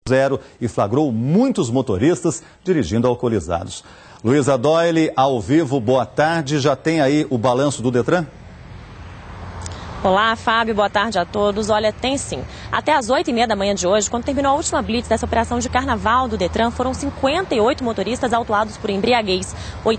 0 e flagrou muitos motoristas dirigindo alcoolizados. Luísa Doyle, ao vivo, boa tarde. Já tem aí o balanço do Detran? Olá, Fábio, boa tarde a todos. Olha, tem sim. Até às 8h30 da manhã de hoje, quando terminou a última blitz dessa operação de carnaval do Detran, foram 58 motoristas autuados por embriaguez,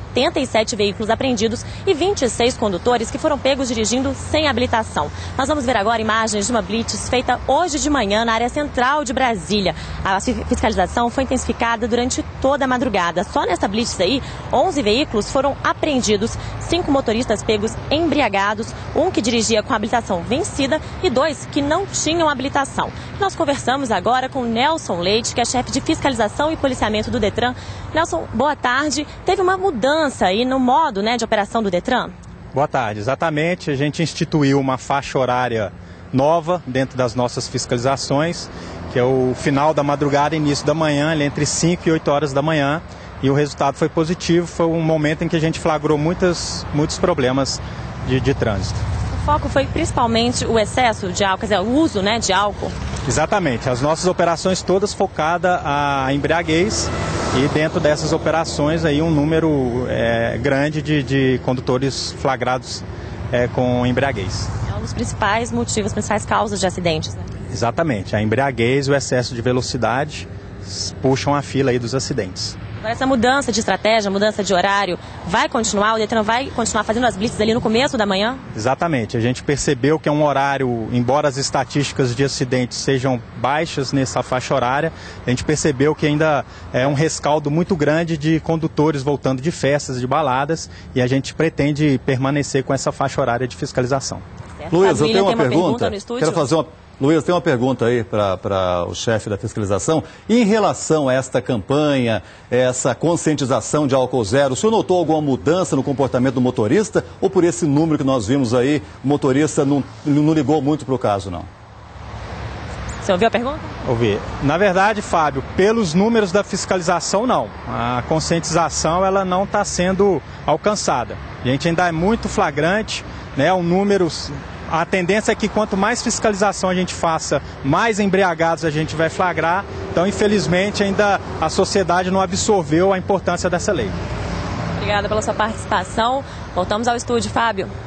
87 veículos apreendidos e 26 condutores que foram pegos dirigindo sem habilitação. Nós vamos ver agora imagens de uma blitz feita hoje de manhã na área central de Brasília. A fiscalização foi intensificada durante toda a madrugada. Só nessa blitz aí, 11 veículos foram apreendidos, 5 motoristas pegos embriagados, um que dirigia com habilitação vencida e 2 que não tinham habilitação. Nós conversamos agora com Nelson Leite, que é chefe de fiscalização e policiamento do Detran. Nelson, boa tarde. Teve uma mudança aí no modo, de operação do Detran? Boa tarde, exatamente. A gente instituiu uma faixa horária nova dentro das nossas fiscalizações, que é o final da madrugada e início da manhã, ali entre 5 e 8 horas da manhã. E o resultado foi positivo. Foi um momento em que a gente flagrou muitos problemas de trânsito. O foco foi principalmente o excesso de álcool, quer dizer, o uso de álcool? Exatamente. As nossas operações todas focadas a embriaguez e dentro dessas operações aí um número grande de condutores flagrados com embriaguez. É um dos principais motivos, principais causas de acidentes, né? Exatamente. A embriaguez e o excesso de velocidade puxam a fila aí dos acidentes. Agora, essa mudança de estratégia, mudança de horário, vai continuar? O Detran vai continuar fazendo as blitzes ali no começo da manhã? Exatamente. A gente percebeu que é um horário, embora as estatísticas de acidentes sejam baixas nessa faixa horária, a gente percebeu que ainda é um rescaldo muito grande de condutores voltando de festas, de baladas, e a gente pretende permanecer com essa faixa horária de fiscalização. Luísa, eu tenho uma pergunta no estúdio? Quero fazer uma... Luísa, tem uma pergunta aí para o chefe da fiscalização. Em relação a esta campanha, essa conscientização de álcool zero, o senhor notou alguma mudança no comportamento do motorista? Ou por esse número que nós vimos aí, o motorista não ligou muito para o caso, não? Você ouviu a pergunta? Ouvi. Na verdade, Fábio, pelos números da fiscalização, não. A conscientização ela não está sendo alcançada. A gente ainda é muito flagrante, um número... A tendência é que quanto mais fiscalização a gente faça, mais embriagados a gente vai flagrar. Então, infelizmente, ainda a sociedade não absorveu a importância dessa lei. Obrigada pela sua participação. Voltamos ao estúdio, Fábio.